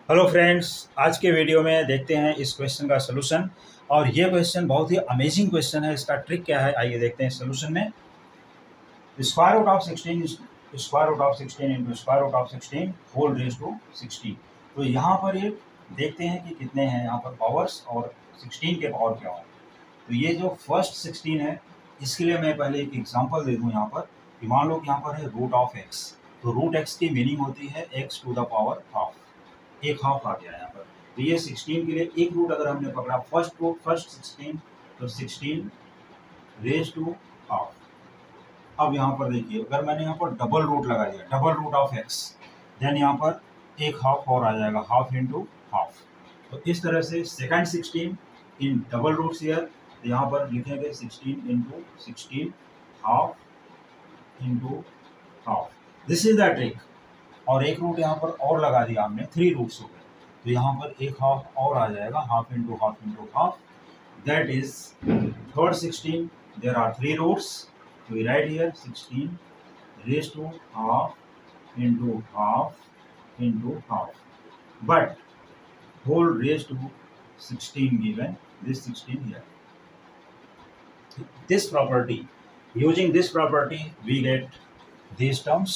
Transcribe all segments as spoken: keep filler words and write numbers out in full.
Hello friends, आज के video में देखते हैं इस क्वेश्चन का सलूशन। और ये क्वेश्चन बहुत ही अमेजिंग क्वेश्चन है। इसका ट्रिक क्या है, आइए देखते हैं सलूशन में। Square root of sixteen square root of sixteen into square root of sixteen whole raise to sixteen. तो यहाँ पर ये देखते हैं कि कितने हैं यहाँ पर पावर्स और सिक्सटीन के पावर क्या है। तो ये जो फर्स्ट सिक्सटीन है, इसके लिए मैं पहले एक एग्जांपल दे दूँ यहाँ पर कि मान लो कि यहाँ पर है रूट ऑफ एक्स। तो रूट एक्स की मीनिंग होती है x to the power half, एक हाफ आ गया यहाँ पर। तो ये सिक्सटीन के लिए एक रूट अगर हमने पकड़ा, फर्स्ट रूट फर्स्ट सिक्सटीन, तो सिक्सटीन रेज टू हाफ। अब यहाँ पर देखिए, अगर मैंने यहाँ पर डबल रूट लगा दिया, double root of x, then यहाँ पर एक हाफ और आ जाएगा, हाफ इंटू हाफ। तो इस तरह से second sixteen in double roots here, यहाँ पर लिखेंगे sixteen into sixteen half into half. This is the trick. और एक रूट यहाँ पर और लगा दिया हमने, थ्री रूट्स हो गए। तो यहाँ पर एक हाफ और आ जाएगा, half into half into half, that is third sixteen. There are three roots, we write here sixteen raise to half into half into half, but whole raise to sixteen given this sixteen here. This property, using this property we get these terms.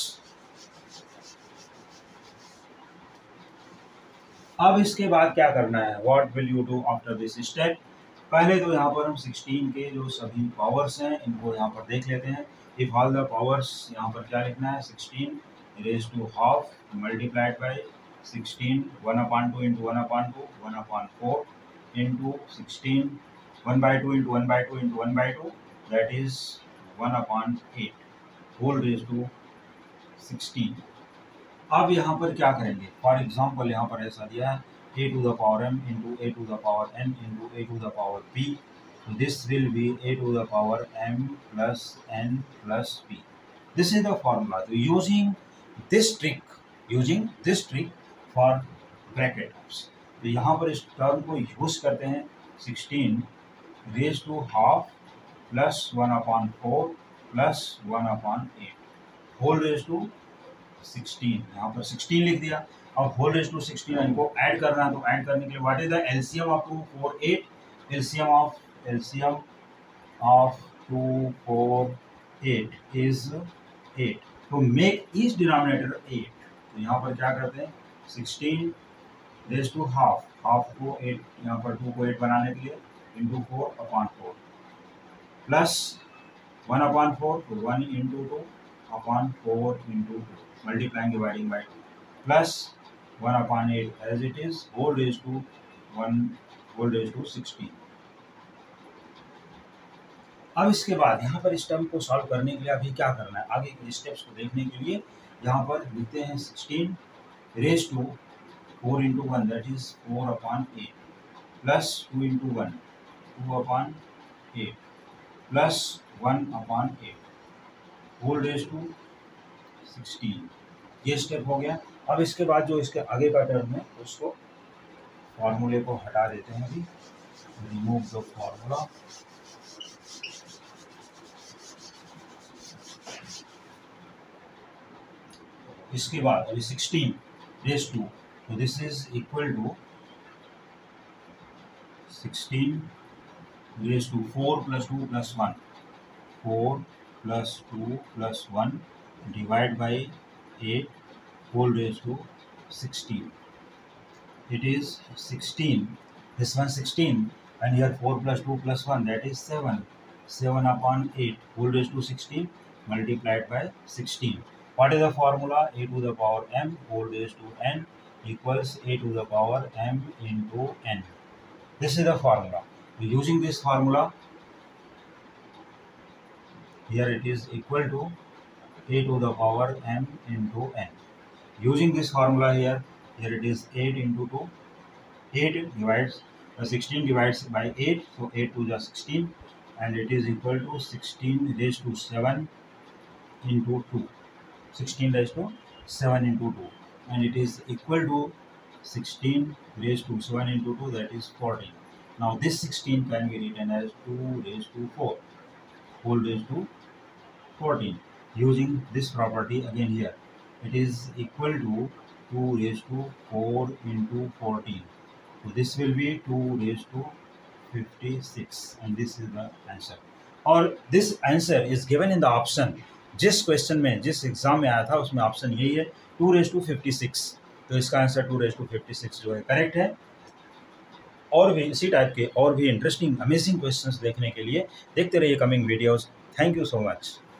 अब इसके बाद क्या करना है, what will you do after this step. पहले तो यहाँ पर हम सिक्सटीन के जो सभी पावर्स हैं इनको यहाँ पर देख लेते हैं। इफ ऑल द पावर्स, यहाँ पर क्या लिखना है, sixteen raise to half multiplied by sixteen, one upon two into one upon two, one upon four into sixteen, one by two into one by two into one by two, that is one upon eight whole raise to sixteen. अब यहाँ पर क्या करेंगे, for example यहाँ पर ऐसा दिया है a to the power m into a to the power n into a to the power p. तो this will be a to the power m plus n plus p. This is the formula. तो using this trick using this trick for bracket terms, तो यहाँ पर इस term को use करते हैं, sixteen raise to half plus one upon four plus one upon eight whole raise to sixteen. यहाँ पर सिक्सटीन लिख दिया। अब होल रेज टू सिक्सटीन इनको ऐड करना है, तो ऐड करने के लिए what is the LCM of two four eight, LCM of LCM of two four eight is eight. तो मेक ईच डिनोमिनेटर एट। तो यहाँ पर क्या करते हैं, sixteen raise to half, half को एट, यहाँ पर टू को एट बनाने के लिए into four upon four plus one upon four, तो one into two upon four into two, multiplying dividing by two, plus one upon eight as it is, whole raised to one whole raised to sixteen. अब इसके बाद यहाँ पर इस term को solve करने के लिए अभी क्या करना है, आगे के स्टेप्स को देखने के लिए यहाँ पर लिखते हैं sixteen raise to four into one, that is four upon eight, plus two into one, two upon eight, plus one upon eight whole raise to sixteen. ये स्टेप हो गया। अब इसके बाद जो इसके आगे का टर्म है उसको फॉर्मूले को हटा देते हैं अभी, रिमूव द फॉर्मूला। इसके बाद अभी सिक्सटीन रेज टू, तो this is equal to sixteen raise to four plus two plus one, four plus two plus one divide by eight whole raised to sixteen. It is sixteen, this one sixteen, and here four plus two plus one, that is seven, seven upon eight whole raised to sixteen multiplied by sixteen. What is the formula? A to the power m whole raised to n equals a to the power m into n. This is the formula. Using this formula, here it is equal to a to the power m into n. Using this formula here, here it is eight into two, eight divides, uh, sixteen divides by eight, so eight to the sixteen, and it is equal to sixteen raised to seven into two, sixteen raised to seven into two, and it is equal to sixteen raised to seven into two, that is fourteen. Now this sixteen can be written as two raised to four whole raised to fourteen. Using this property again here, it is equal to two raise to four into fourteen, so this will be two raised to fifty-six and this is the answer. और this answer is given in the option, जिस question में जिस exam में आया था उसमें option यही है two raise to fifty six, तो इसका answer two raise to fifty six जो है करेक्ट है। और भी इसी टाइप के और भी इंटरेस्टिंग अमेजिंग क्वेश्चंस देखने के लिए देखते रहिए coming videos. Thank you so much.